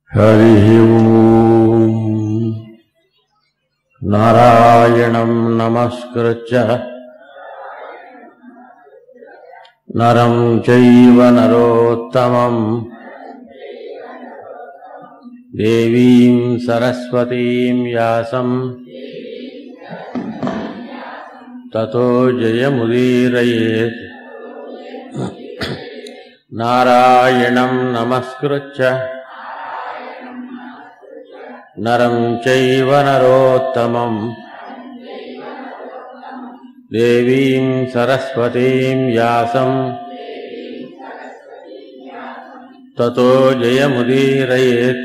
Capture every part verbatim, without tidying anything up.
हरि ओम। नारायणं नमस्कृत्य नरं चैव नरोत्तमं देवीं सरस्वतीं व्यासं ततो जयमुदीरयेत्। नारायणं नमस्कृत्य नरं चैव नरोत्तमं देवीं सरस्वतीं व्यासं ततो जयमुदीरयेत्।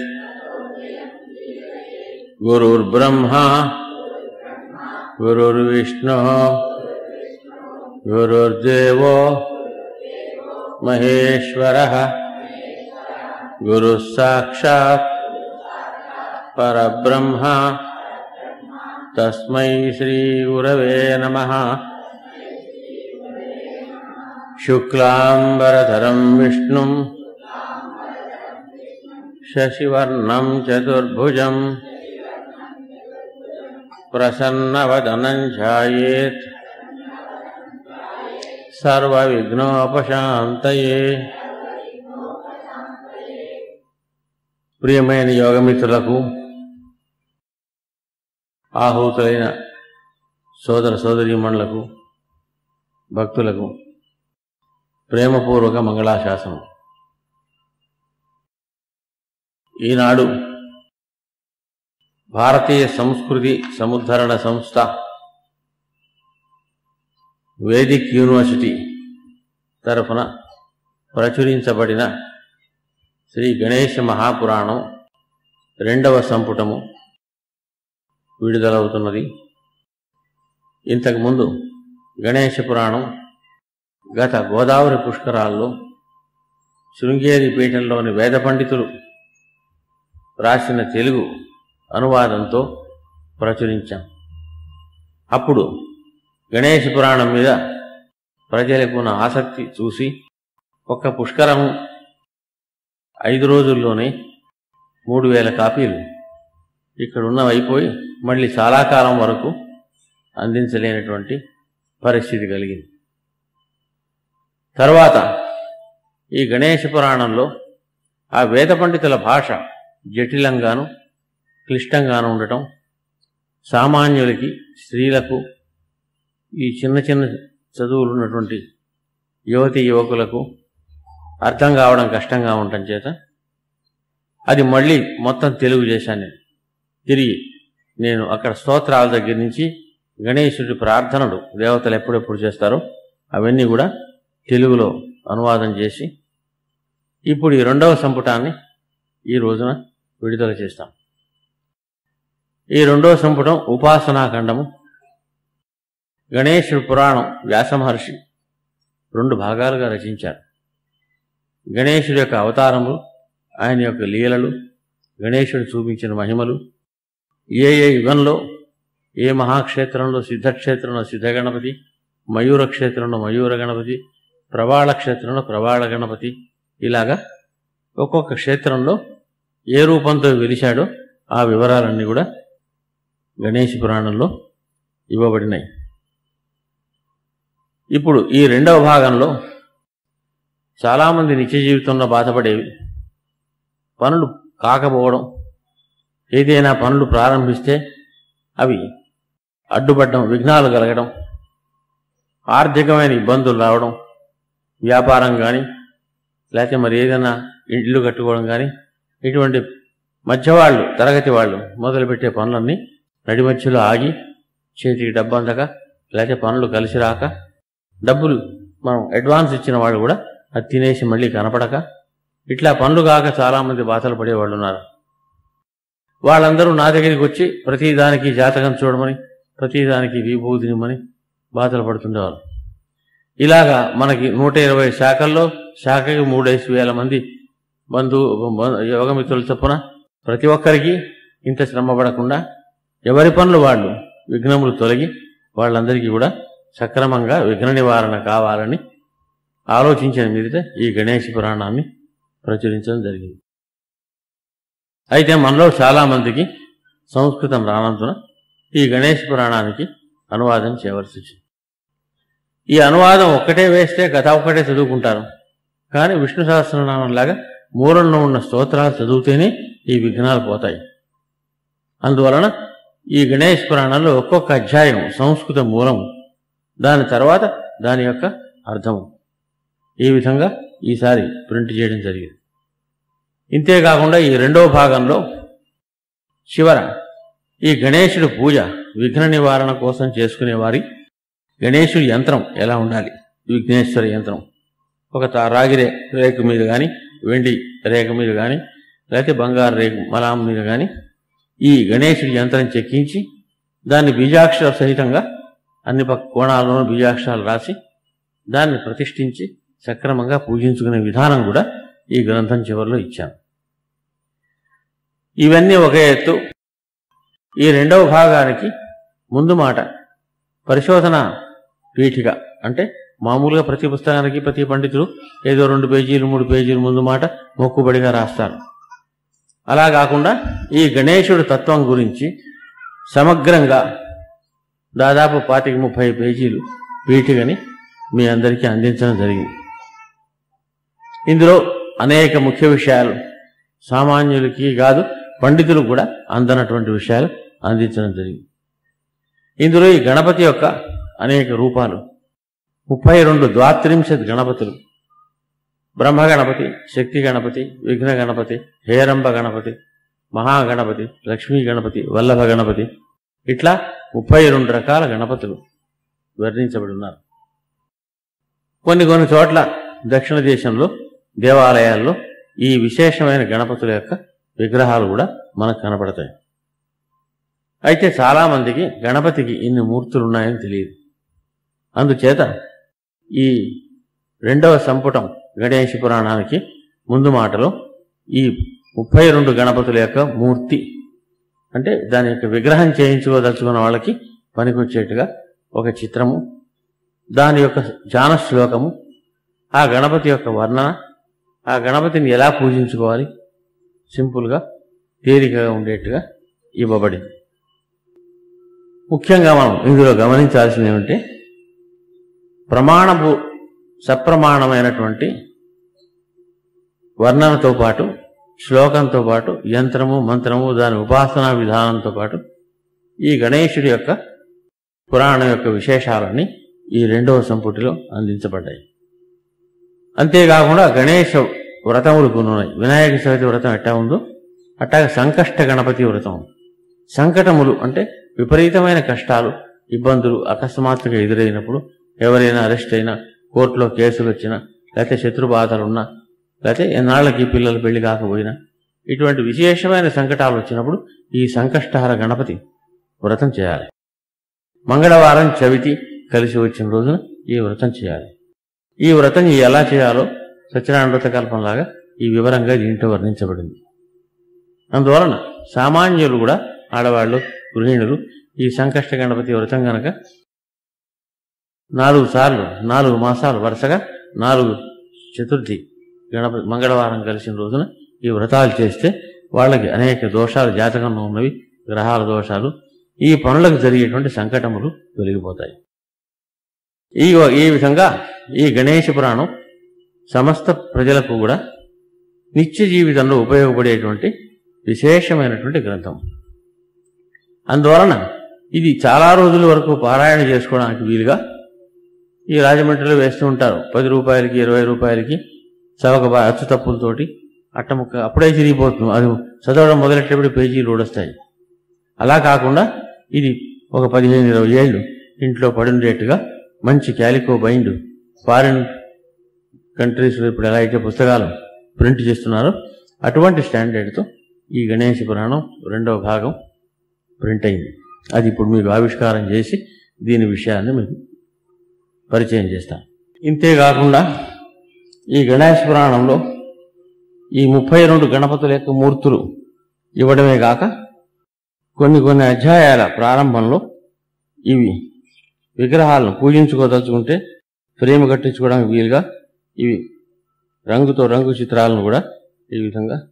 गुरुर्ब्रह्मा गुरुर्विष्णुः गुरुर्देवो महेश्वरः गुरुः साक्षात् परब्रह्म तस्मै श्री गुरवे नमः। शुक्लांबरधरं विष्णुं शशिवर्णं चतुर्भुजं प्रसन्नवदनं ध्यायेत् सर्वविघ्नोपशान्तये। ప్రియమైన యోగమిత్రులకు, ఆహూతులైన సోదర సోదరీమణులకు, భక్తులకు ప్రేమపూర్వక మంగళాశాసనం. ఈనాడు భారతీయ సంస్కృతి సముద్ధరణ సంస్థ వేదిక్ యూనివర్సిటీ తరఫున ప్రచురించబడిన శ్రీ గణేశ మహాపురాణం రెండవ సంపుటము విడుదలవుతున్నది. ఇంతకుముందు గణేశ పురాణం గత గోదావరి పుష్కరాల్లో శృంగేరి పీఠంలోని వేద పండితులు రాసిన తెలుగు అనువాదంతో ప్రచురించాం. అప్పుడు గణేశ పురాణం మీద ప్రజలకు ఉన్న ఆసక్తి చూసి ఒక్క పుష్కరము ఐదు రోజుల్లోనే మూడు వేల కాపీలు ఇక్కడ ఉన్నవైపోయి మళ్ళీ చాలా కాలం వరకు అందించలేనటువంటి పరిస్థితి కలిగింది. తర్వాత ఈ గణేశ పురాణంలో ఆ వేద పండితుల భాష జటిలంగాను క్లిష్టంగాను ఉండటం, సామాన్యులకి స్త్రీలకు ఈ చిన్న చిన్న చదువులు ఉన్నటువంటి యువతి యువకులకు అర్థం కావడం కష్టంగా ఉండటం చేత అది మళ్ళీ మొత్తం తెలుగు చేశాను. తిరిగి నేను అక్కడ స్తోత్రాల దగ్గర నుంచి గణేశుడి ప్రార్థనలు దేవతలు ఎప్పుడెప్పుడు చేస్తారో అవన్నీ కూడా తెలుగులో అనువాదం చేసి ఇప్పుడు ఈ రెండవ సంపుటాన్ని ఈ రోజున విడుదల చేస్తాం. ఈ రెండవ సంపుటం ఉపాసనాఖండము. గణేశుడి పురాణం వ్యాస మహర్షి రెండు భాగాలుగా రచించారు. గణేశుడి యొక్క అవతారములు, ఆయన యొక్క లీలలు, గణేశుడు చూపించిన మహిమలు, ఏ ఏ యుగంలో ఏ మహాక్షేత్రంలో సిద్ధక్షేత్రంలో సిద్ధగణపతి, మయూర క్షేత్రంలో మయూర గణపతి, ప్రవాళ క్షేత్రంలో ప్రవాళ గణపతి, ఇలాగా ఒక్కొక్క క్షేత్రంలో ఏ రూపంతో వెలిశాడో ఆ వివరాలన్నీ కూడా గణేశ పురాణంలో ఇవ్వబడినాయి. ఇప్పుడు ఈ రెండవ భాగంలో చాలామంది నిత్య జీవితంలో బాధపడేవి పనులు కాకపోవడం, ఏదైనా పనులు ప్రారంభిస్తే అవి అడ్డుపడడం, విఘ్నాలు కలగడం, ఆర్థికమైన ఇబ్బందులు రావడం, వ్యాపారం కానీ లేకపోతే మరి ఏదైనా ఇల్లు కట్టుకోవడం కానీ, ఇటువంటి మధ్యవాళ్ళు తరగతి వాళ్ళు మొదలుపెట్టే పనులన్నీ నడిమధ్యలో ఆగి చేతికి డబ్బు అందక లేకపోతే పనులు కలిసి రాక, డబ్బులు మనం అడ్వాన్స్ ఇచ్చిన వాళ్ళు కూడా అది తినేసి మళ్ళీ కనపడక, ఇట్లా పనులు కాక చాలామంది బాధలు పడేవాళ్ళు ఉన్నారు. వాళ్ళందరూ నా దగ్గరికి వచ్చి ప్రతిదానికి జాతకం చూడమని, ప్రతిదానికి విభూతినిమ్మని బాధలు పడుతుండేవారు. ఇలాగా మనకి నూట ఇరవై శాఖల్లో శాఖకి మూడేసి వేల మంది బంధు యోగమిత్రుల చొప్పున ప్రతి ఒక్కరికి ఇంత శ్రమ పడకుండా ఎవరి పనులు వాళ్ళు విఘ్నములు తొలగి వాళ్ళందరికీ కూడా సక్రమంగా విఘ్న నివారణ కావాలని ఆలోచించిన మీదట ఈ గణేశ పురాణాన్ని ప్రచురించడం జరిగింది. అయితే మనలో చాలామందికి సంస్కృతం రానందున ఈ గణేష పురాణానికి అనువాదం చేయవలసి వచ్చింది. ఈ అనువాదం ఒక్కటే వేస్తే కథ ఒక్కటే చదువుకుంటారు. కానీ విష్ణు సహస్రనామంలాగా మూలంలో ఉన్న స్తోత్రాలు చదివితేనే ఈ విఘ్నాలు పోతాయి. అందువలన ఈ గణేష పురాణంలో ఒక్కొక్క అధ్యాయం సంస్కృత మూలము, దాని తర్వాత దాని యొక్క అర్థము, ఈ విధంగా ఈసారి ప్రింట్ చేయడం జరిగింది. ఇంతేకాకుండా ఈ రెండవ భాగంలో చివర ఈ గణేశుడి పూజ విఘ్న నివారణ కోసం చేసుకునేవారి గణేశుడి యంత్రం ఎలా ఉండాలి, విఘ్నేశ్వర యంత్రం ఒక రాగి రే రేకు మీద కానీ, వెండి రేఖ మీద కానీ, లేకపోతే బంగారు రేకు మలాం మీద కానీ ఈ గణేశుడి యంత్రం చెక్కించి దాన్ని బీజాక్షర సహితంగా అన్ని పక్క కోణాలను బీజాక్షరాలు రాసి దాన్ని ప్రతిష్ఠించి సక్రమంగా పూజించుకునే విధానం కూడా ఈ గ్రంథం చివరిలో ఇచ్చాను. ఇవన్నీ ఒక ఎత్తు. ఈ రెండవ భాగానికి ముందు మాట పరిశోధన పీఠిక, అంటే మామూలుగా ప్రతి పుస్తకానికి ప్రతి పండితులు ఏదో రెండు పేజీలు మూడు పేజీలు ముందు మాట మొక్కుబడిగా రాస్తారు. అలా కాకుండా ఈ గణేశుడి తత్వం గురించి సమగ్రంగా దాదాపు పాతిక ముప్పై పేజీలు పీఠికని మీ అందరికీ అందించడం జరిగింది. ఇందులో అనేక ముఖ్య విషయాలు సామాన్యులకి కాదు పండితులు కూడా అందనటువంటి విషయాలు అందించడం జరిగింది. ఇందులో ఈ గణపతి యొక్క అనేక రూపాలు, ముప్పై రెండు ద్వాత్రింశత్ గణపతులు, బ్రహ్మ గణపతి, శక్తి గణపతి, విఘ్న గణపతి, హేరంబ గణపతి, మహాగణపతి, లక్ష్మీ గణపతి, వల్లభ గణపతి, ఇట్లా ముప్పై రెండు రకాల గణపతులు వర్ణించబడి ఉన్నారు. కొన్ని కొన్ని చోట్ల దక్షిణ దేశంలో దేవాలయాల్లో ఈ విశేషమైన గణపతుల యొక్క విగ్రహాలు కూడా మనకు కనపడతాయి. అయితే చాలామందికి గణపతికి ఇన్ని మూర్తులు ఉన్నాయని తెలియదు. అందుచేత ఈ రెండవ సంపుటం గణేశ పురాణానికి ముందు మాటలో ఈ ముప్పై రెండు గణపతుల యొక్క మూర్తి, అంటే దాని యొక్క విగ్రహం చేయించుకోదలుచుకున్న వాళ్ళకి పనికొచ్చేట్టుగా ఒక చిత్రము, దాని యొక్క ధ్యాన శ్లోకము, ఆ గణపతి యొక్క వర్ణన, ఆ గణపతిని ఎలా పూజించుకోవాలి సింపుల్గా తేలికగా ఉండేట్టుగా ఇవ్వబడింది. ముఖ్యంగా మనం ఇందులో గమనించాల్సింది ఏమంటే ప్రమాణపు సప్రమాణమైనటువంటి వర్ణనతో పాటు శ్లోకంతో పాటు యంత్రము మంత్రము దాని ఉపాసనా విధానంతో పాటు ఈ గణేశుడి యొక్క పురాణం యొక్క విశేషాలన్నీ ఈ రెండవ సంపుటిలో అందించబడ్డాయి. అంతేకాకుండా గణేశ వ్రతములు కొన్ని ఉన్నాయి. వినాయక చవితి వ్రతం ఎట్టా ఉందో అట్టాగే సంకష్ట గణపతి వ్రతం. సంకటములు అంటే విపరీతమైన కష్టాలు, ఇబ్బందులు అకస్మాత్తుగా ఎదురైనప్పుడు, ఎవరైనా అరెస్ట్ అయినా, కోర్టులో కేసులు వచ్చినా, లేకపోతే శత్రుబాధలున్నా, లేకపోతే ఎన్నాళ్ళకి పిల్లలు పెళ్లి కాకపోయినా, ఇటువంటి విశేషమైన సంకటాలు వచ్చినప్పుడు ఈ సంకష్టహర గణపతి వ్రతం చేయాలి. మంగళవారం చవితి కలిసి వచ్చిన రోజున ఈ వ్రతం చేయాలి. ఈ వ్రతం ఎలా చేయాలో సత్యనారాయణ వ్రత కల్పంలాగా ఈ వివరంగా దీంట్లో వర్ణించబడింది. అందువలన సామాన్యులు కూడా, ఆడవాళ్ళు, గృహిణులు ఈ సంకష్ట గణపతి వ్రతం గనక నాలుగు సార్లు నాలుగు మాసాలు వరుసగా నాలుగు చతుర్థి గణపతి మంగళవారం కలిసిన రోజున ఈ వ్రతాలు చేస్తే వాళ్ళకి అనేక దోషాలు, జాతకంలో ఉన్నవి గ్రహాల దోషాలు, ఈ పనులకు జరిగేటువంటి సంకటములు తొలగిపోతాయి. ఈ ఈ విధంగా ఈ గణేశ పురాణం సమస్త ప్రజలకు కూడా నిత్య జీవితంలో ఉపయోగపడేటువంటి విశేషమైనటువంటి గ్రంథం. అందువలన ఇది చాలా రోజుల వరకు పారాయణ చేసుకోవడానికి వీలుగా ఈ రాజమండ్రిలో వేస్తూ ఉంటారు. పది రూపాయలకి ఇరవై రూపాయలకి చవక అచ్చు తప్పులతోటి అట్టముక్క అప్పుడే చిరిగిపోతుంది. అది చదవడం మొదలెట్టేప్పుడు పేజీలు ఊడొస్తాయి. అలా కాకుండా ఇది ఒక పదిహేను ఇరవై ఏళ్ళు ఇంట్లో పడుండేట్టుగా మంచి క్యాలికో బైండ్, ఫారిన్ కంట్రీస్లో ఇప్పుడు ఎలా అయితే పుస్తకాలు ప్రింట్ చేస్తున్నారో అటువంటి స్టాండర్డ్తో ఈ గణేశ పురాణం రెండవ భాగం ప్రింట్ అయింది. అది ఇప్పుడు మీకు ఆవిష్కారం చేసి దీని విషయాన్ని మీకు పరిచయం చేస్తాను. ఇంతేకాకుండా ఈ గణేశ పురాణంలో ఈ ముప్పై రెండు గణపతుల యొక్క మూర్తులు ఇవ్వడమే కాక కొన్ని కొన్ని అధ్యాయాల ప్రారంభంలో ఇవి విగ్రహాలను పూజించుకోదలుచుకుంటే ఫ్రేమ్ కట్టించుకోవడానికి వీలుగా ఇవి రంగుతో రంగు చిత్రాలను కూడా ఈ విధంగా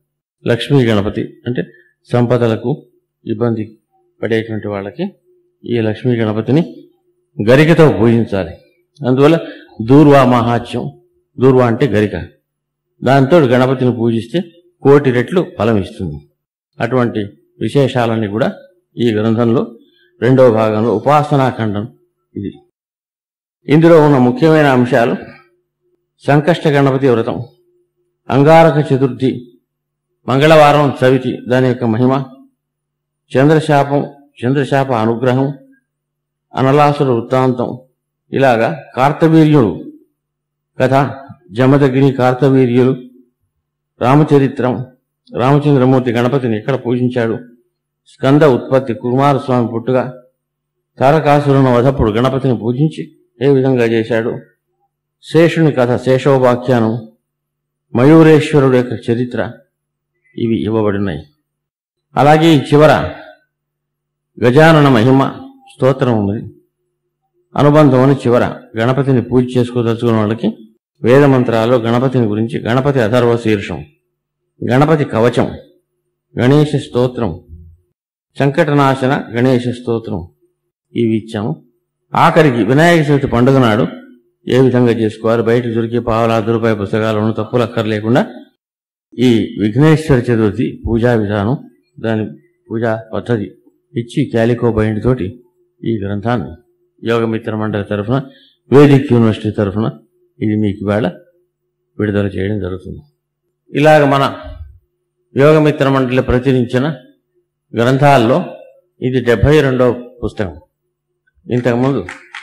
లక్ష్మీ గణపతి అంటే సంపదలకు ఇబ్బంది పడేటువంటి వాళ్ళకి ఈ లక్ష్మీ గణపతిని గరికతో పూజించాలి. అందువల్ల దూర్వా మహాత్యం, దూర్వా అంటే గరిక, దాంతో గణపతిని పూజిస్తే కోటి రెట్లు ఫలం ఇస్తుంది. అటువంటి విశేషాలన్నీ కూడా ఈ గ్రంథంలో రెండవ భాగంలో ఉపాసనాఖండం ఇది. ఇందులో ఉన్న ముఖ్యమైన అంశాలు సంకష్ట గణపతి వ్రతం, అంగారక చతుర్థి, మంగళవారం చవితి దాని యొక్క మహిమ, చంద్రశాపం చంద్రశాప అనుగ్రహం, అనలాసుర వృత్తాంతం, ఇలాగా కార్తవీర్యుడు కథ, జమదగ్ని కార్తవీర్యులు, రామచరిత్రం, రామచంద్రమూర్తి గణపతిని ఎక్కడ పూజించాడు, స్కంద ఉత్పత్తి, కుమారస్వామి పుట్టుగా, తారకాసురుని వధప్పుడు గణపతిని పూజించి ఏ విధంగా చేశాడు, శేషుని కథ, శేషోపాఖ్యానం, మయూరేశ్వరుడు యొక్క చరిత్ర, ఇవి ఇవ్వబడినాయి. అలాగే ఈ చివర గజానన మహిమ స్తోత్రం ఉంది. అనుబంధం అని చివర గణపతిని పూజ చేసుకోదలుచుకున్న వాళ్ళకి వేద మంత్రాల్లో గణపతిని గురించి గణపతి అథర్వ శీర్షం, గణపతి కవచం, గణేశ స్తోత్రం, సంకటనాశన గణేశ స్తోత్రం ఇవి ఇచ్చాము. ఆఖరికి వినాయక చవితి పండుగ నాడు ఏ విధంగా చేసుకోవాలి, బయట దొరికి పావుల అర్ధ రూపాయి పుస్తకాలను తప్పులు అక్కర్లేకుండా ఈ విఘ్నేశ్వర చతుర్థి పూజా విధానం, దాని పూజా పద్ధతి ఇచ్చి క్యాలికో బైండ్ తోటి ఈ గ్రంథాన్ని యోగమిత్ర మండలి తరఫున, వేదిక్ యూనివర్సిటీ తరఫున ఇది మీకు ఇవాళ విడుదల చేయడం జరుగుతుంది. ఇలాగ మన యోగమిత్ర మండలి ప్రచురించిన గ్రంథాల్లో ఇది డెబ్భై రెండవ పుస్తకం. ఇంతకుముందు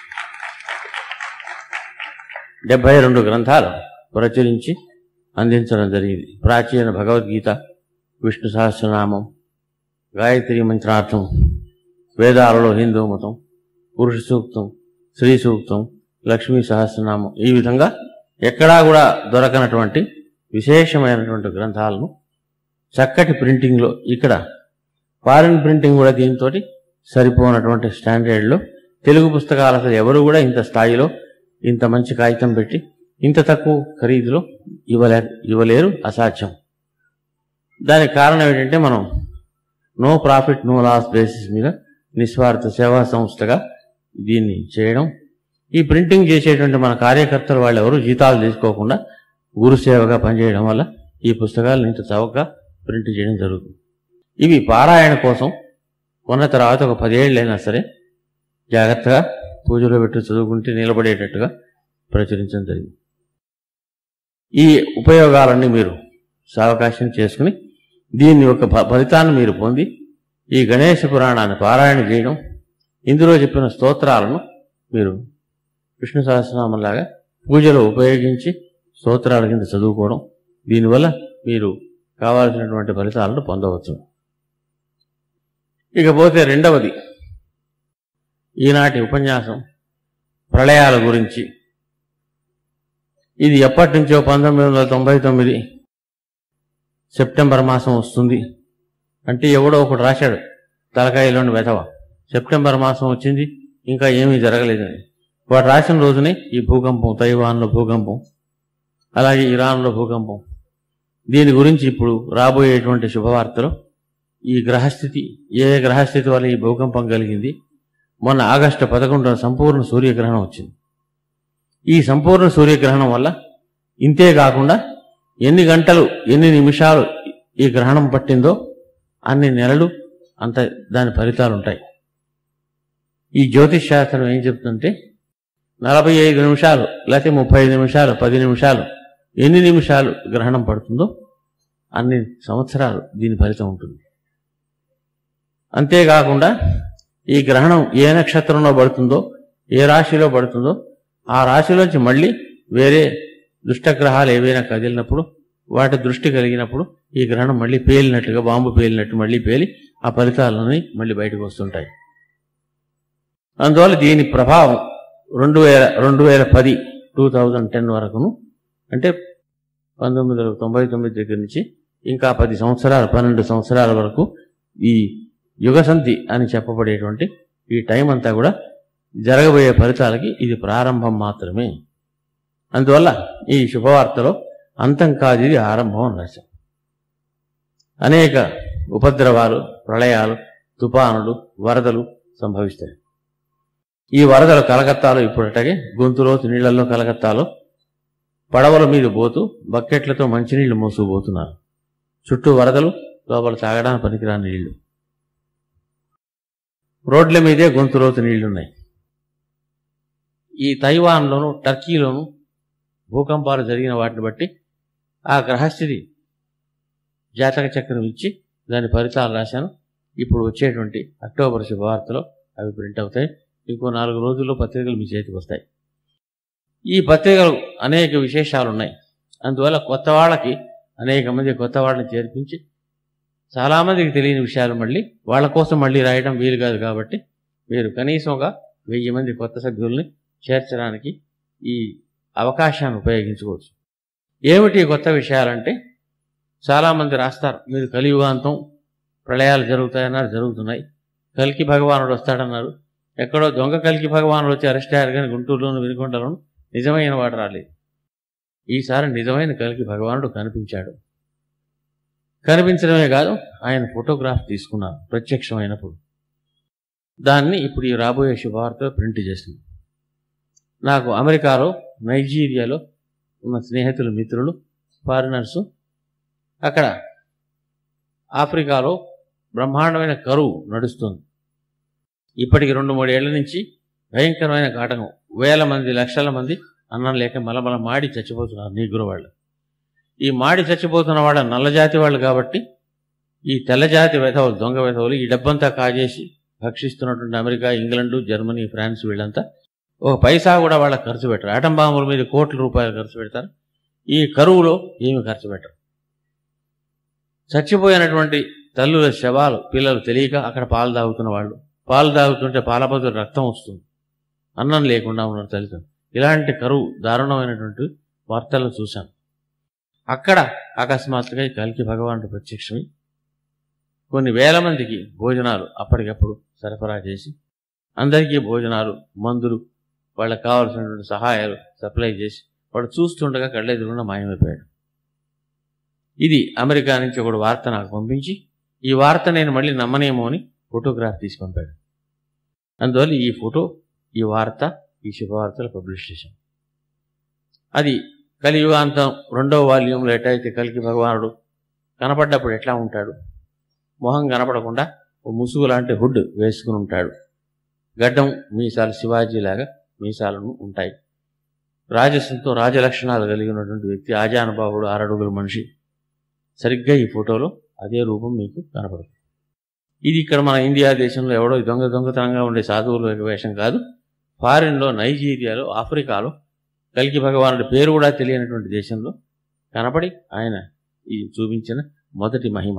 డెబ్భై రెండు గ్రంథాలు ప్రచురించి అందించడం జరిగింది. ప్రాచీన భగవద్గీత, విష్ణు సహస్రనామం, గాయత్రి మంత్రార్థం, వేదాలలో హిందూ మతం, పురుష సూక్తం, శ్రీ సూక్తం, లక్ష్మీ సహస్రనామం, ఈ విధంగా ఎక్కడా కూడా దొరకనటువంటి విశేషమైనటువంటి గ్రంథాలను చక్కటి ప్రింటింగ్లో, ఇక్కడ ఫారిన్ ప్రింటింగ్ కూడా దీంతో సరిపోనటువంటి స్టాండర్డ్లో, తెలుగు పుస్తకాలు అసలు ఎవరు కూడా ఇంత స్థాయిలో ఇంత మంచి కాగితం పెట్టి ఇంత తక్కువ ఖరీదులో ఇవ్వలే ఇవ్వలేరు అసాధ్యం. దానికి కారణం ఏంటంటే మనం no profit no loss basis మీద నిస్వార్థ సేవా సంస్థగా దీన్ని చేయడం, ఈ ప్రింటింగ్ చేసేటువంటి మన కార్యకర్తలు వాళ్ళు ఎవరు జీతాలు తీసుకోకుండా గురుసేవగా పనిచేయడం వల్ల ఈ పుస్తకాలను ఇంత చౌకగా ప్రింట్ చేయడం జరుగుతుంది. ఇవి పారాయణ కోసం కొన్న తర్వాత ఒక పదేళ్ళైనా సరే జాగ్రత్తగా పూజలో పెట్టి చదువుకుంటే నిలబడేటట్టుగా ప్రచురించడం జరిగింది. ఈ ఉపయోగాలన్నీ మీరు సావకాశం చేసుకుని దీన్ని ఒక ఫలితాన్ని మీరు పొంది ఈ గణేశ పురాణాన్ని పారాయణ చేయడం, ఇందులో చెప్పిన స్తోత్రాలను మీరు విష్ణు సహస్రనామంలాగా పూజలో ఉపయోగించి స్తోత్రాల కింద చదువుకోవడం, దీనివల్ల మీరు కావాల్సినటువంటి ఫలితాలను పొందవచ్చు. ఇకపోతే రెండవది, ఈనాటి ఉపన్యాసం ప్రళయాల గురించి. ఇది ఎప్పటి నుంచో పంతొమ్మిది వందల తొంభై తొమ్మిది సెప్టెంబర్ మాసం వస్తుంది అంటే ఎవడో ఒకడు రాశాడు తలకాయలోని వెధవ, సెప్టెంబర్ మాసం వచ్చింది ఇంకా ఏమీ జరగలేదని. వాడు రాసిన రోజునే ఈ భూకంపం, తైవాన్లో భూకంపం, అలాగే ఇరాన్లో భూకంపం. దీని గురించి ఇప్పుడు రాబోయేటువంటి శుభవార్తలు, ఈ గ్రహస్థితి, ఏ గ్రహస్థితి వల్ల ఈ భూకంపం కలిగింది. మొన్న ఆగస్టు పదకొండున సంపూర్ణ సూర్యగ్రహణం వచ్చింది. ఈ సంపూర్ణ సూర్యగ్రహణం వల్ల ఇంతే కాకుండా ఎన్ని గంటలు ఎన్ని నిమిషాలు ఈ గ్రహణం పట్టిందో అన్ని నెలలు అంత దాని ఫలితాలు ఉంటాయి. ఈ జ్యోతిష్ శాస్త్రం ఏం చెప్తుంటే నలభై ఐదు నిమిషాలు లేకపోతే ముప్పై ఐదు నిమిషాలు పది నిమిషాలు ఎన్ని నిమిషాలు గ్రహణం పడుతుందో అన్ని సంవత్సరాలు దీని ఫలితం ఉంటుంది. అంతేకాకుండా ఈ గ్రహణం ఏ నక్షత్రంలో పడుతుందో, ఏ రాశిలో పడుతుందో ఆ రాశిలోంచి మళ్ళీ వేరే దుష్టగ్రహాలు ఏవైనా కదిలినప్పుడు, వాటి దృష్టి కలిగినప్పుడు ఈ గ్రహణం మళ్ళీ పేలినట్టుగా, బాంబు పేలినట్టు మళ్ళీ పేలి ఆ ఫలితాలని మళ్ళీ బయటకు వస్తుంటాయి. అందువల్ల దీని ప్రభావం రెండు వేల రెండు వేల పది టూ థౌజండ్ టెన్ వరకును, అంటే పంతొమ్మిది వందల తొంభై తొమ్మిది దగ్గర నుంచి ఇంకా పది సంవత్సరాలు పన్నెండు సంవత్సరాల వరకు ఈ యుగసంధి అని చెప్పబడేటువంటి ఈ టైం అంతా కూడా జరగబోయే ఫలితాలకి ఇది ప్రారంభం మాత్రమే. అందువల్ల ఈ శుభవార్తలో అంతం కాదు, ఇది ఆరంభం అని రాశాం. అనేక ఉపద్రవాలు, ప్రళయాలు, తుఫానులు, వరదలు సంభవిస్తాయి. ఈ వరదలు కలకత్తాలో ఇప్పుడటగే గొంతులోతు నీళ్లలో కలకత్తాలో పడవల మీద పోతూ బకెట్లతో మంచినీళ్లు మోసుకుపోతున్నారు. చుట్టూ వరదలు, లోపల తాగడానికి పనికిరాని నీళ్లు. రోడ్ల మీదే గొంతులోతు నీళ్లున్నాయి. ఈ తైవాన్లోను టర్కీలోను భూకంపాలు జరిగిన వాటిని బట్టి ఆ గ్రహస్థితి జాతక చక్రం ఇచ్చి దాని ఫలితాలు రాశాను. ఇప్పుడు వచ్చేటువంటి అక్టోబర్ శుభవార్తలో అవి ప్రింట్ అవుతాయి. ఇంకో నాలుగు రోజుల్లో పత్రికలు మీ చేతికి వస్తాయి. ఈ పత్రికలు అనేక విశేషాలు ఉన్నాయి. అందువల్ల కొత్త వాళ్ళకి అనేక మంది కొత్త వాళ్ళని చేర్పించి చాలామందికి తెలియని విషయాలు మళ్ళీ వాళ్ళ కోసం మళ్ళీ రాయడం వీలు కాదు. కాబట్టి మీరు కనీసం ఒక వెయ్యి మంది కొత్త సభ్యుల్ని చేర్చడానికి ఈ అవకాశాన్ని ఉపయోగించుకోవచ్చు. ఏమిటి కొత్త విషయాలంటే, చాలామంది రాస్తారు మీరు కలియుగాంతం ప్రళయాలు జరుగుతాయన్నారు, జరుగుతున్నాయి. కల్కి భగవానుడు వస్తాడన్నారు. ఎక్కడో దొంగ కల్కి భగవానుడు వచ్చి అరెస్ట్ అయ్యారు, కానీ గుంటూరులోను వినుకొండలోను నిజమైన వాడు రాలేదు. ఈసారి నిజమైన కల్కి భగవానుడు కనిపించాడు. కనిపించడమే కాదు, ఆయన ఫోటోగ్రాఫ్ తీసుకున్నారు ప్రత్యక్షమైనప్పుడు. దాన్ని ఇప్పుడు ఈ రాబోయే శుభవార్తలో ప్రింట్ చేస్తుంది. నాకు అమెరికాలో, నైజీరియాలో ఉన్న స్నేహితులు, మిత్రులు, ఫారినర్సు, అక్కడ ఆఫ్రికాలో బ్రహ్మాండమైన కరువు నడుస్తుంది. ఇప్పటికి రెండు మూడేళ్ల నుంచి భయంకరమైన కాటకం. వేల మంది, లక్షల మంది అన్నం లేక మలమల మాడి చచ్చిపోతున్నారు నీగ్రో వాళ్ళు. ఈ మాడి చచ్చిపోతున్న వాళ్ళ నల్లజాతి వాళ్ళు కాబట్టి ఈ తెల్లజాతి వెధవులు, దొంగ వెధవులు ఈ డబ్బంతా కాజేసి భక్షిస్తున్నటువంటి అమెరికా, ఇంగ్లండు, జర్మనీ, ఫ్రాన్స్ వీళ్ళంతా ఒక పైసా కూడా వాళ్ళకి ఖర్చు పెట్టరు. ఆటం బాంబుల మీద కోట్ల రూపాయలు ఖర్చు పెడతారు. ఈ కరువులో ఏమి ఖర్చు పెట్టరు. చచ్చిపోయినటువంటి తల్లుల శవాలు పిల్లలు తెలియక అక్కడ పాలు తాగుతున్న వాళ్ళు, పాలు తాగుతుంటే పాలబదులు రక్తం వస్తుంది, అన్నం లేకుండా ఉన్నారు తల్లిదండ్రులు. ఇలాంటి కరువు దారుణమైనటువంటి వార్తలను చూశాను. అక్కడ అకస్మాత్తుగా కల్కి భగవానుడు ప్రత్యక్షమై కొన్ని వేల మందికి భోజనాలు అప్పటికప్పుడు సరఫరా చేసి అందరికీ భోజనాలు, మందులు, వాళ్ళకి కావాల్సినటువంటి సహాయాలు సప్లై చేసి వాడు చూస్తుండగా కళ్ళెదురుగా మాయమైపోయాడు. ఇది అమెరికా నుంచి ఒకడు వార్త నాకు పంపించి, ఈ వార్త నేను మళ్ళీ నమ్మనేమో అని ఫోటోగ్రాఫ్ తీసి పంపాడు. అందువల్ల ఈ ఫోటో, ఈ వార్త, ఈ శుభవార్తలు పబ్లిష్ చేశాం. అది కలియుగాంతం రెండవ వాల్యూమ్లో ఎట్లయితే కల్కి భగవానుడు కనపడ్డప్పుడు ఎట్లా ఉంటాడు, మొహం కనపడకుండా ఓ ముసుగు లాంటి హుడ్ వేసుకుని ఉంటాడు. గడ్డం, మీసాలు శివాజీలాగా మీసాలను ఉంటాయి. రాజసంతో రాజలక్షణాలు కలిగి ఉన్నటువంటి వ్యక్తి, ఆజానుబాహుడు, ఆరడుగుల మనిషి. సరిగ్గా ఈ ఫోటోలో అదే రూపం మీకు కనపడుతుంది. ఇది ఇక్కడ మన ఇండియా దేశంలో ఎవడో దొంగ దొంగతనంగా ఉండే సాధువుల వేషం కాదు. ఫారిన్లో, నైజీరియాలో, ఆఫ్రికాలో కల్కి భగవానుడి పేరు కూడా తెలియనటువంటి దేశంలో కనపడి ఆయన ఇది చూపించిన మొదటి మహిమ.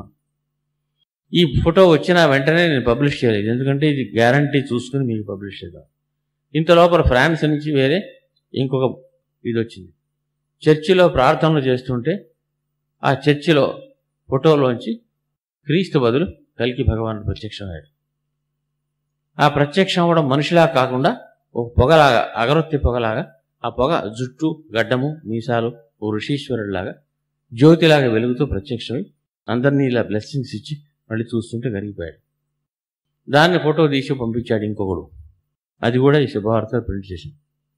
ఈ ఫోటో వచ్చిన వెంటనే నేను పబ్లిష్ చేయలేదు, ఎందుకంటే ఇది గ్యారంటీ చూసుకుని మీకు పబ్లిష్ చేద్దాం. ఇంత లోపల ఫ్రాన్స్ నుంచి వేరే ఇంకొక ఇది వచ్చింది. చర్చిలో ప్రార్థనలు చేస్తుంటే ఆ చర్చిలో ఫోటోలోంచి క్రీస్తు బదులు కల్కి భగవానుడు ప్రత్యక్షమయ్యాడు. ఆ ప్రత్యక్షం కూడా మనిషిలా కాకుండా ఒక పొగలాగా, అగరొత్తి పొగలాగా, ఆ పొగ జుట్టు, గడ్డము, మీసాలు ఓ ఋషీశ్వరుడిలాగా జ్యోతిలాగా వెలుగుతూ ప్రత్యక్షమై అందరినీ ఇలా బ్లెస్సింగ్స్ ఇచ్చి మళ్ళీ చూస్తుంటే కరిగిపోయాడు. దాన్ని ఫోటో తీసి పంపించాడు ఇంకొకడు. అది కూడా ఈ శుభవార్తలు ప్రింట్ చేశాం.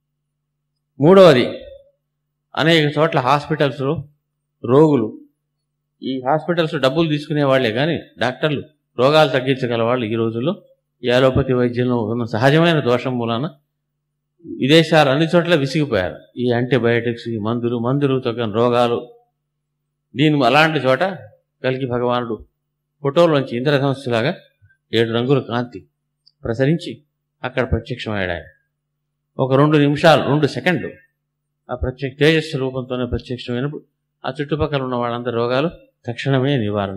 మూడవది, అనేక చోట్ల హాస్పిటల్స్లో రోగులు, ఈ హాస్పిటల్స్ డబ్బులు తీసుకునే వాళ్లే కానీ డాక్టర్లు రోగాలు తగ్గించగల వాళ్ళు ఈ రోజుల్లో ఈ అలోపతి వైద్యంలో ఉన్న సహజమైన దోషం మూలాన విదేశాలు అన్ని చోట్ల విసిగిపోయారు. ఈ యాంటీబయాటిక్స్, ఈ మందులు, మందులు తగ్గని రోగాలు. దీని అలాంటి చోట కల్కి భగవానుడు ఫోటోలోంచి ఇంద్రధనుస్సులాగా ఏడు రంగుల కాంతి ప్రసరించి అక్కడ ప్రత్యక్షమయ్యాడు. ఆయన ఒక రెండు నిమిషాలు, రెండు సెకండ్లు ఆ ప్రత్యక్ష తేజస్సు రూపంతోనే ప్రత్యక్షమైనప్పుడు ఆ చుట్టుపక్కల ఉన్న వాళ్ళందరి రోగాలు తక్షణమే నివారణ.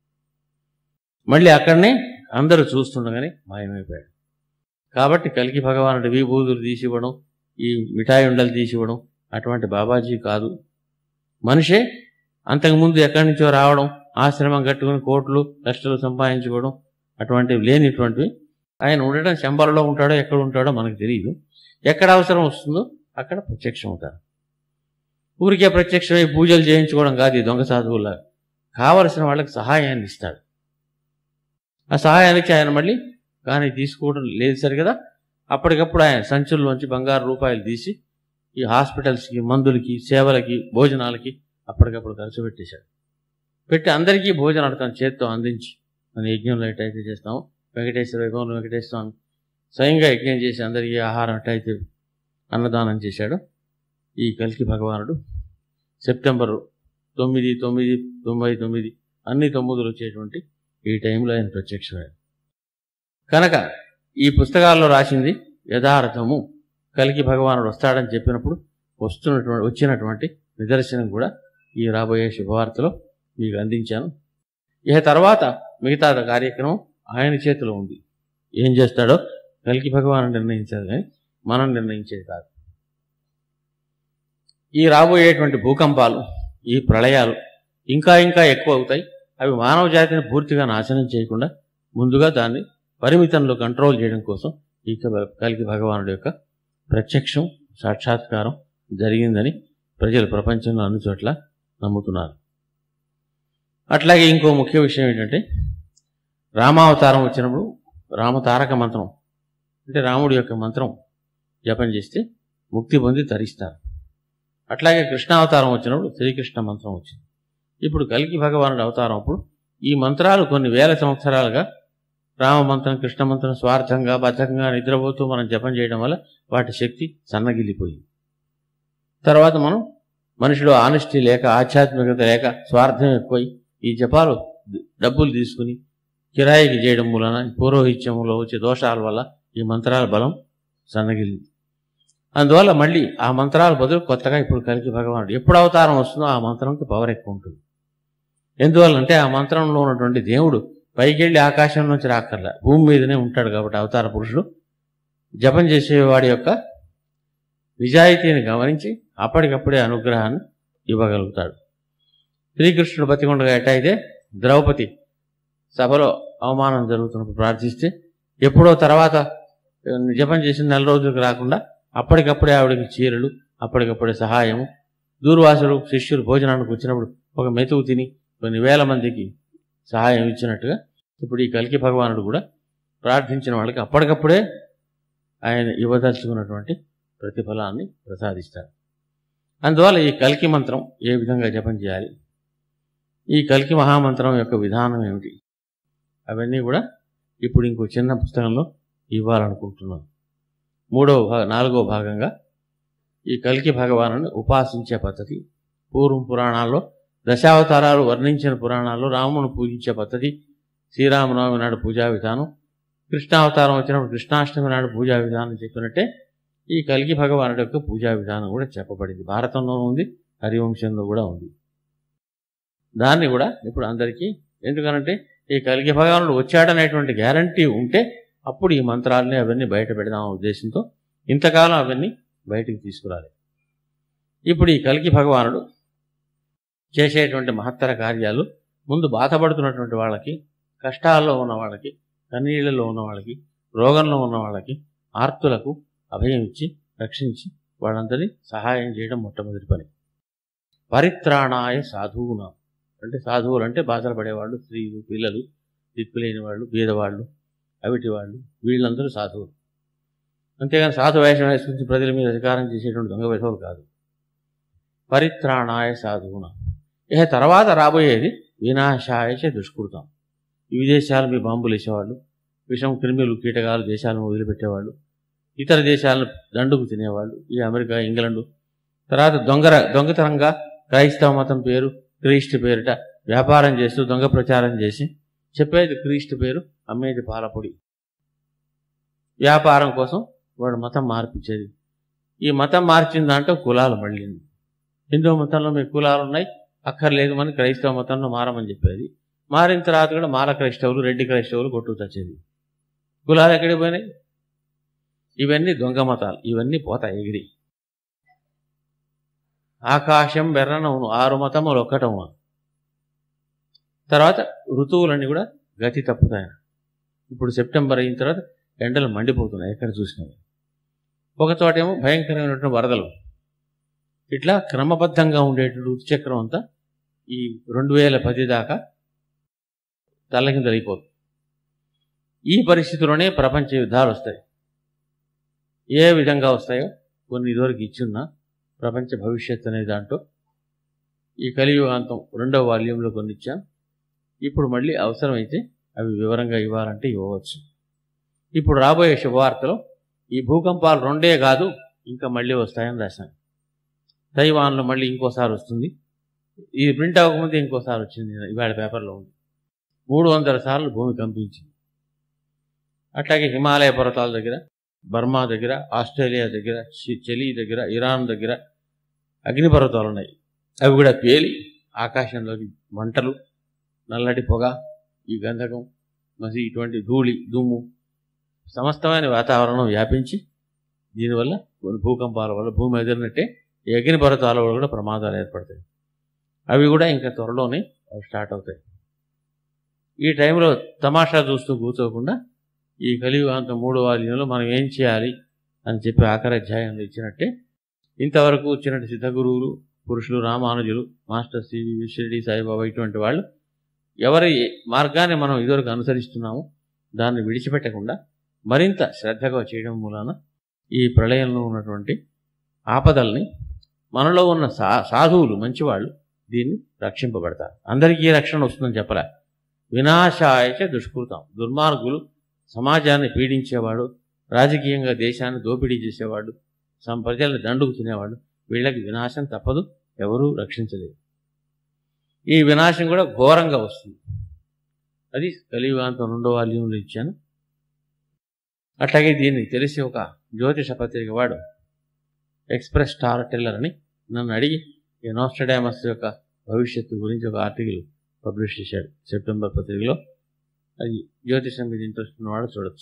మళ్ళీ అక్కడనే అందరూ చూస్తుండగానే మాయమైపోయాడు. కాబట్టి కల్కి భగవానుడి విభూతులు తీసివ్వడం, ఈ మిఠాయి ఉండలు తీసివ్వడం అటువంటి బాబాజీ కాదు. మనిషే అంతకుముందు ఎక్కడి నుంచో రావడం, ఆశ్రమం కట్టుకుని కోట్లు లక్షలు సంపాదించుకోవడం అటువంటివి లేనిటువంటివి. ఆయన ఉండటం శంబలలో ఉంటాడో ఎక్కడ ఉంటాడో మనకు తెలియదు. ఎక్కడ అవసరం వస్తుందో అక్కడ ప్రత్యక్షం అవుతారు. ఊరికే ప్రత్యక్షమై పూజలు చేయించుకోవడం కాదు ఈ దొంగ సాధువులా. కావలసిన వాళ్ళకి సహాయాన్ని ఇస్తాడు. ఆ సహాయానికి ఆయన మళ్ళీ కానీ తీసుకోవడం లేదు సరి కదా, అప్పటికప్పుడు ఆయన సంచుల్లోంచి బంగారు రూపాయలు తీసి ఈ హాస్పిటల్స్కి, మందులకి, సేవలకి, భోజనాలకి అప్పటికప్పుడు ఖర్చు పెట్టేశాడు. పెట్టి అందరికీ భోజనాలు తన చేత్తో అందించి, మన యజ్ఞంలో ఎట్టయితే చేస్తాము, వెంకటేశ్వర వైభవంలో వెంకటేశ్వర స్వామి స్వయంగా యజ్ఞం చేసి అందరికీ ఆహారం ఎట్టయితే అన్నదానం చేశాడు. ఈ కల్కి భగవానుడు సెప్టెంబరు తొమ్మిది తొమ్మిది తొంభై తొమ్మిది అన్ని తొమ్మిదిలు వచ్చేటువంటి ఈ టైంలో ఆయన ప్రత్యక్షమయ్యాడు. కనుక ఈ పుస్తకాల్లో రాసింది యథార్థము. కల్కి భగవానుడు వస్తాడని చెప్పినప్పుడు వస్తున్నటువంటి వచ్చినటువంటి నిదర్శనం కూడా ఈ రాబోయే శుభవార్తలో మీకు అందించాను. ఇక తర్వాత మిగతా కార్యక్రమం ఆయన చేతిలో ఉంది. ఏం చేస్తాడో కల్కి భగవానుడు నిర్ణయించాడు, కానీ మనం నిర్ణయించేది కాదు. ఈ రాబోయేటువంటి భూకంపాలు, ఈ ప్రళయాలు ఇంకా ఇంకా ఎక్కువ అవుతాయి. అవి మానవ జాతిని పూర్తిగా నాశనం చేయకుండా ముందుగా దాన్ని పరిమితంలో కంట్రోల్ చేయడం కోసం ఈ కల్కి భగవానుడి యొక్క ప్రత్యక్షం, సాక్షాత్కారం జరిగిందని ప్రజలు ప్రపంచంలో అన్ని చోట్ల నమ్ముతున్నారు. అట్లాగే ఇంకో ముఖ్య విషయం ఏంటంటే, రామావతారం వచ్చినప్పుడు రామతారక మంత్రం అంటే రాముడి యొక్క మంత్రం జపం చేస్తే ముక్తి పొంది తరిస్తారు. అట్లాగే కృష్ణావతారం వచ్చినప్పుడు శ్రీకృష్ణ మంత్రం వచ్చింది. ఇప్పుడు కల్కి భగవానుడి అవతారం అప్పుడు ఈ మంత్రాలు కొన్ని వేల సంవత్సరాలుగా రామ మంత్రం, కృష్ణ మంత్రం స్వార్థంగా బద్ధకంగా నిద్రపోతూ మనం జపం చేయడం వల్ల వాటి శక్తి సన్నగిల్లిపోయింది. తర్వాత మనం మనిషిలో ఆనెస్టీ లేక, ఆధ్యాత్మికత లేక, స్వార్థం ఎక్కువై ఈ జపాలు డబ్బులు తీసుకుని కిరాయికి చేయడం మూలన పౌరోహిత్యంలో వచ్చే దోషాల వల్ల ఈ మంత్రాల బలం సన్నగిల్లింది. అందువల్ల మళ్ళీ ఆ మంత్రాల బదులు కొత్తగా ఇప్పుడు కల్కి భగవానుడు ఎప్పుడు అవతారం వస్తుందో ఆ మంత్రంకి పవర్ ఎక్కువ ఉంటుంది. ఎందువల్లంటే ఆ మంత్రంలో ఉన్నటువంటి దేవుడు పైకెళ్ళి ఆకాశం నుంచి రాక్కర్లా, భూమి మీదనే ఉంటాడు. కాబట్టి అవతార పురుషుడు జపం చేసేవాడి యొక్క నిజాయితీని గమనించి అప్పటికప్పుడే అనుగ్రహాన్ని ఇవ్వగలుగుతాడు. శ్రీకృష్ణుడు బతికొండగా ఎట్టయితే ద్రౌపది సభలో అవమానం జరుగుతున్నప్పుడు ప్రార్థిస్తే ఎప్పుడో తర్వాత జపం చేసిన నెల రోజులకు రాకుండా అప్పటికప్పుడే ఆవిడకి చీరలు, అప్పటికప్పుడే సహాయము, దూర్వాసుడు శిష్యులు భోజనానికి వచ్చినప్పుడు ఒక మెతుకు తిని కొన్ని వేల మందికి సహాయం ఇచ్చినట్టుగా ఇప్పుడు ఈ కల్కి భగవానుడు కూడా ప్రార్థించిన వాళ్ళకి అప్పటికప్పుడే ఆయన ఇవ్వదలుచుకున్నటువంటి ప్రతిఫలాన్ని ప్రసాదిస్తాడు. అందువల్ల ఈ కల్కి మంత్రం ఏ విధంగా జపం చేయాలి, ఈ కల్కి మహామంత్రం యొక్క విధానం ఏమిటి, అవన్నీ కూడా ఇప్పుడు ఇంకో చిన్న పుస్తకంలో ఇవ్వాలనుకుంటున్నాను. మూడవ భాగ నాలుగవ భాగంగా ఈ కల్కి భగవానుని ఉపాసించే పద్ధతి, పూర్వం పురాణాల్లో దశావతారాలు వర్ణించిన పురాణాల్లో రామును పూజించే పద్ధతి, శ్రీరామనవమి నాడు పూజా విధానం, కృష్ణావతారం వచ్చినప్పుడు కృష్ణాష్టమి నాడు పూజా విధానం చెప్పినట్టే ఈ కల్కి భగవానుడి యొక్క పూజా విధానం కూడా చెప్పబడింది. భారతంలో ఉంది, హరివంశంలో కూడా ఉంది. దాన్ని కూడా ఇప్పుడు అందరికీ, ఎందుకనంటే ఈ కల్కి భగవానుడు వచ్చాడనేటువంటి గ్యారంటీ ఉంటే అప్పుడు ఈ మంత్రాలని అవన్నీ బయట పెడదామనే ఉద్దేశంతో ఇంతకాలం అవన్నీ బయటికి తీసుకురాలి. ఇప్పుడు ఈ కల్కి భగవానుడు చేసేటువంటి మహత్తర కార్యాలు ముందు బాధపడుతున్నటువంటి వాళ్ళకి, కష్టాల్లో ఉన్న వాళ్ళకి, కన్నీళ్లలో ఉన్న వాళ్ళకి, రోగంలో ఉన్న వాళ్ళకి, ఆర్తులకు అభయం ఇచ్చి రక్షించి వాళ్ళందరినీ సహాయం చేయడం మొట్టమొదటి పని. పరిత్రాణాయ సాధువునాం అంటే సాధువులు అంటే బాధలు పడేవాళ్ళు, స్త్రీలు, పిల్లలు, దిక్కులేని వాళ్ళు, బీదవాళ్ళు, అవిటి వాళ్ళు, వీళ్ళందరూ సాధువులు. అంతేగాని సాధు వేషం వేసుకుని ప్రజల మీద అధికారం చేసేటువంటి దొంగ విధవులు కాదు. పరిత్రాణాయ సాధువునాం. ఇక తర్వాత రాబోయేది వినాశాయచ దుష్కృతం. ఈ విదేశాలు మీ బాంబులు వేసేవాళ్ళు, విషం, క్రిమిలు, కీటకాలు దేశాలను వదిలిపెట్టేవాళ్ళు, ఇతర దేశాలను దండుకు తినేవాళ్ళు, ఈ అమెరికా, ఇంగ్లండు, తర్వాత దొంగర దొంగతనంగా క్రైస్తవ మతం పేరు, క్రీస్తు పేరిట వ్యాపారం చేస్తూ దొంగ ప్రచారం చేసి చెప్పేది క్రీస్తు పేరు, అమ్మేది పాలపొడి, వ్యాపారం కోసం వాడు మతం మార్పించేది. ఈ మతం మార్చిన దాంట్లో కులాలు మళ్ళీ హిందూ మతంలో మీ కులాలు ఉన్నాయి, అక్కర్లేదు అని క్రైస్తవ మతంలో మారమని చెప్పేది. మారిన తర్వాత కూడా మాల క్రైస్తవులు, రెడ్డి క్రైస్తవులు కొట్టు తెచ్చేది. కులాలు ఎక్కడికి పోయినాయి? ఇవన్నీ దొంగ మతాలు, ఇవన్నీ పోతాయి ఎగిరి. ఆకాశం బెర్రనవును ఆరు మతములు ఒక్కటము. తర్వాత ఋతువులన్నీ కూడా గతి తప్పుతాయి. ఇప్పుడు సెప్టెంబర్ అయిన తర్వాత ఎండలు మండిపోతున్నాయి ఎక్కడ చూసినవి. ఒక చోటేమో భయంకరమైనటువంటి వరదలు. ఇట్లా క్రమబద్ధంగా ఉండేటువంటి ఋతుచక్రం అంతా ఈ రెండు వేల పది దాకా తల్లకిందలైపోతుంది. ఈ పరిస్థితిలోనే ప్రపంచ యుద్ధాలు వస్తాయి. ఏ విధంగా వస్తాయో కొన్ని ఇదివరకు ఇచ్చున్న ప్రపంచ భవిష్యత్తు అనే దాంట్లో ఈ కలియుగాంతం రెండవ వాల్యూంలో కొన్ని ఇచ్చాం. ఇప్పుడు మళ్ళీ అవసరమైతే అవి వివరంగా ఇవ్వాలంటే ఇవ్వవచ్చు. ఇప్పుడు రాబోయే శుభవార్తలో ఈ భూకంపాలు రెండే కాదు, ఇంకా మళ్ళీ వస్తాయని రాశాను. తైవాన్లో మళ్ళీ ఇంకోసారి వస్తుంది. ఇది ప్రింట్ అవ్వకముందే ఇంకోసారి వచ్చింది, ఇవాళ పేపర్లో ఉంది. మూడు వందల సార్లు భూమి కంపించింది. అట్లాగే హిమాలయ పర్వతాల దగ్గర, బర్మా దగ్గర, ఆస్ట్రేలియా దగ్గర, చిలీ దగ్గర, ఇరాన్ దగ్గర అగ్నిపర్వతాలు ఉన్నాయి. అవి కూడా పేలి ఆకాశంలోకి మంటలు, నల్లటి పొగ, ఈ గంధకం, మసి ఇటువంటి ధూళి దుమ్ము సమస్తమైన వాతావరణం వ్యాపించి దీనివల్ల కొన్ని భూకంపాల వల్ల భూమి ఎదిరినట్టే ఈ అగ్నిపర్వతాల వల్ల కూడా ప్రమాదాలు ఏర్పడతాయి. అవి కూడా ఇంకా త్వరలోనే స్టార్ట్ అవుతాయి. ఈ టైంలో తమాషా చూస్తూ కూర్చోకుండా ఈ కలియుగాంతం మూడో వాల్యంలో మనం ఏం చేయాలి అని చెప్పి ఆఖరి అధ్యాయంలో ఇచ్చినట్టే ఇంతవరకు వచ్చినట్టు సిద్ధగురువులు, పురుషులు, రామానుజులు, మాస్టర్ సివి షిరిడి సాయిబాబా ఇటువంటి వాళ్ళు ఎవరి మార్గాన్ని మనం ఇదివరకు అనుసరిస్తున్నామో దాన్ని విడిచిపెట్టకుండా మరింత శ్రద్ధగా చేయడం మూలాన ఈ ప్రళయంలో ఉన్నటువంటి ఆపదల్ని మనలో ఉన్న సా సాధువులు మంచివాళ్ళు దీన్ని రక్షింపబడతారు. అందరికీ రక్షణ వస్తుందని చెప్పలే. వినాశాయచ దుష్కృతం, దుర్మార్గులు, సమాజాన్ని పీడించేవాడు, రాజకీయంగా దేశాన్ని దోపిడీ చేసేవాడు, సమ ప్రజల్ని దండుకు తినేవాడు, వీళ్ళకి వినాశం తప్పదు, ఎవరూ రక్షించలేదు. ఈ వినాశం కూడా ఘోరంగా వస్తుంది. అది కలియుగాంతం రెండో వాల్యూంలో ఇచ్చాను. అట్లాగే దీన్ని తెలిసి ఒక జ్యోతిష పత్రిక వాడు ఎక్స్ప్రెస్ స్టార్ టెల్లర్ అని నన్ను అడిగి ఈ నోస్ట్రడామస్ యొక్క భవిష్యత్తు గురించి ఒక ఆర్టికల్ పబ్లిష్ చేశాడు సెప్టెంబర్ పత్రికలో. అది జ్యోతిషం మీద ఇంట్రెస్ట్ ఉన్నవాడు చూడొచ్చు.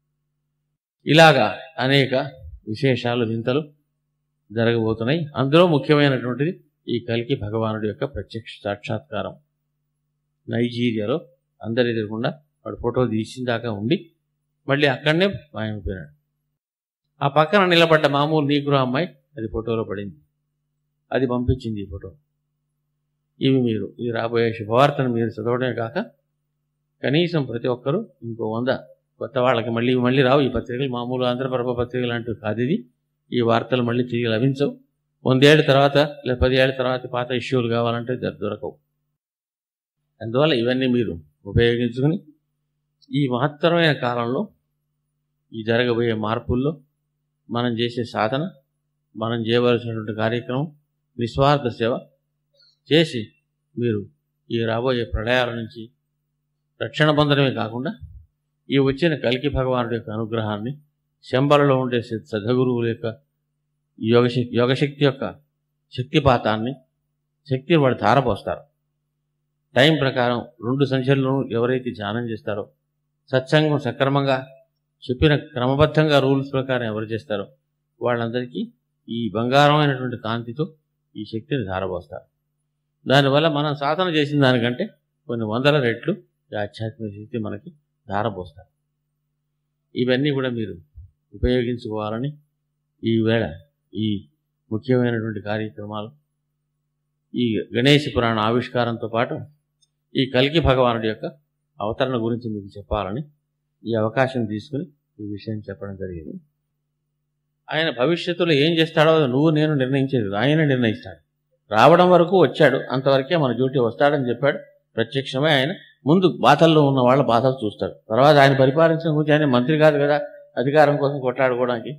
ఇలాగా అనేక విశేషాలు, వింతలు జరగబోతున్నాయి. అందులో ముఖ్యమైనటువంటిది ఈ కల్కి భగవానుడి యొక్క ప్రత్యక్ష సాక్షాత్కారం. నైజీరియాలో అందరి ఎదురకుండా వాడు ఫోటో తీసిన దాకా ఉండి మళ్ళీ అక్కడనే మాయమైపోయినాడు. ఆ పక్కన నిలబడ్డ మామూలు నీగ్రో అమ్మాయి అది ఫోటోలో పడింది. అది పంపించింది ఈ ఫోటో. ఇవి మీరు ఈ రాబోయే శుభవార్తను మీరు చదవడమే కాక కనీసం ప్రతి ఒక్కరూ ఇంకో వంద కొత్త వాళ్ళకి మళ్ళీ మళ్ళీ రావు ఈ పత్రికలు. మామూలు ఆంధ్రప్రభ పత్రికలు అంటూ కాదు ఇది. ఈ వార్తలు మళ్ళీ తిరిగి లభించవు. వందేళ్ల తర్వాత లేదా పది ఏళ్ళ తర్వాత పాత ఇష్యూలు కావాలంటే దొరకవు. అందువల్ల ఇవన్నీ మీరు ఉపయోగించుకుని ఈ మహత్తరమైన కాలంలో ఈ జరగబోయే మార్పుల్లో మనం చేసే సాధన, మనం చేయవలసినటువంటి కార్యక్రమం, నిస్వార్థ సేవ చేసి మీరు ఈ రాబోయే ప్రళయాల నుంచి రక్షణ పొందడమే కాకుండా ఈ వచ్చిన కల్కి భగవానుడి యొక్క అనుగ్రహాన్ని, శంబలలో ఉండే సద్గురువుల యొక్క యోగశక్తి యోగశక్తి యొక్క శక్తిపాతాన్ని, శక్తిని వాడు ధారపోస్తారు. టైం ప్రకారం రెండు సంఖ్యలను ఎవరైతే ధ్యానం చేస్తారో, సత్సంగం సక్రమంగా చెప్పిన క్రమబద్ధంగా రూల్స్ ప్రకారం ఎవరు చేస్తారో వాళ్ళందరికీ ఈ బంగారమైనటువంటి కాంతితో ఈ శక్తిని ధారపోస్తారు. దానివల్ల మనం సాధన చేసిన దానికంటే కొన్ని వందల రెట్లు ఈ ఆధ్యాత్మిక శక్తి మనకి ధారపోస్తారు. ఇవన్నీ కూడా మీరు ఉపయోగించుకోవాలని ఈవేళ ఈ ముఖ్యమైనటువంటి కార్యక్రమాలు, ఈ గణేశ పురాణ ఆవిష్కారంతో పాటు ఈ కల్కి భగవానుడి యొక్క అవతరణ గురించి మీకు చెప్పాలని ఈ అవకాశం తీసుకుని ఈ విషయం చెప్పడం జరిగింది. ఆయన భవిష్యత్తులో ఏం చేస్తాడో నువ్వు నేను నిర్ణయించేది, ఆయన నిర్ణయిస్తాడు. రావడం వరకు వచ్చాడు, అంతవరకే మన డ్యూటీ, వస్తాడని చెప్పాడు. ప్రత్యక్షమే ఆయన ముందు బాధల్లో ఉన్న వాళ్ళ బాధలు చూస్తాడు. తర్వాత ఆయన పరిపాలించడం గురించి, ఆయన మంత్రి కాదు కదా అధికారం కోసం కొట్లాడుకోవడానికి.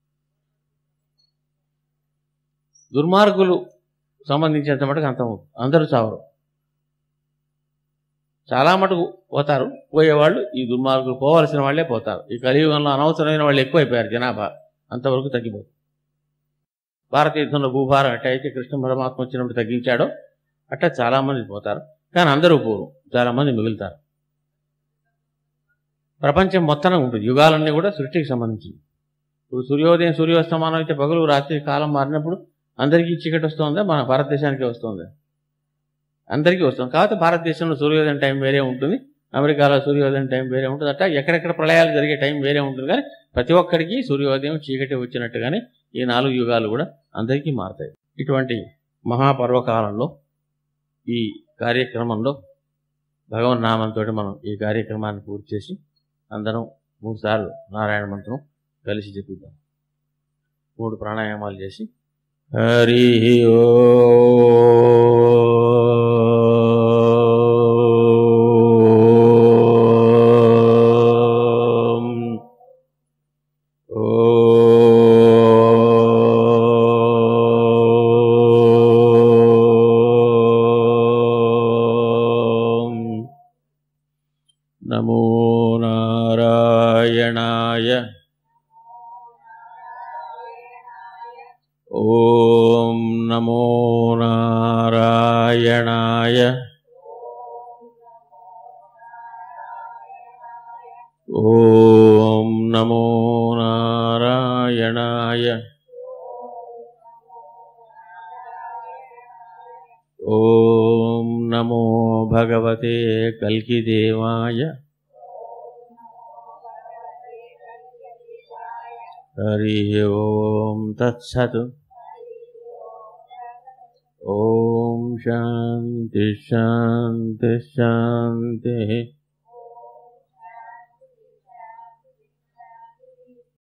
దుర్మార్గులు సంబంధించినంత మటుకు అంత అందరూ చావరు, చాలా మటుకు పోతారు. పోయేవాళ్ళు ఈ దుర్మార్గులు పోవలసిన వాళ్ళే పోతారు. ఈ కలియుగంలో అనవసరమైన వాళ్ళు ఎక్కువైపోయారు, జనాభా అంతవరకు తగ్గిపోతుంది. భారతీయ యుద్ధంలో భూభారం అట్ట అయితే కృష్ణ పరమాత్మ వచ్చినప్పుడు తగ్గించాడో అట్ట చాలామంది పోతారు, కానీ అందరూ పోరు, చాలామంది మిగులుతారు. ప్రపంచం మొత్తం ఉంటుంది, యుగాలన్నీ కూడా సృష్టికి సంబంధించింది. ఇప్పుడు సూర్యోదయం సూర్యాస్తమానం అయితే పగలు రాత్రి కాలం మారినప్పుడు అందరికీ చీకటి వస్తుందా? మన భారతదేశానికి వస్తుంది, అందరికీ వస్తుంది. కాబట్టి భారతదేశంలో సూర్యోదయం టైం వేరే ఉంటుంది, అమెరికాలో సూర్యోదయం టైం వేరే ఉంటుంది. అట్లా ఎక్కడెక్కడ ప్రళయాలు జరిగే టైం వేరే ఉంటుంది. కానీ ప్రతి ఒక్కరికి సూర్యోదయం చీకటి వచ్చినట్టుగానే ఈ నాలుగు యుగాలు కూడా అందరికీ మారుతాయి. ఇటువంటి మహాపర్వకాలంలో ఈ కార్యక్రమంలో భగవన్నామంతో మనం ఈ కార్యక్రమాన్ని పూర్తి చేసి అందరం మూడు సార్లు నారాయణ మంత్రం కలిసి చెప్పిద్దాం. మూడు ప్రాణాయామాలు చేసి హరి నమో నారాయణాయ. ఓం నమో నారాయణాయ. ఓం నమో నారాయణాయ. ఓం నమో భగవతే కల్కిదేవాయ. హరి ఓం తత్సత్. ఓం శాంతి శాంతి శాంతి.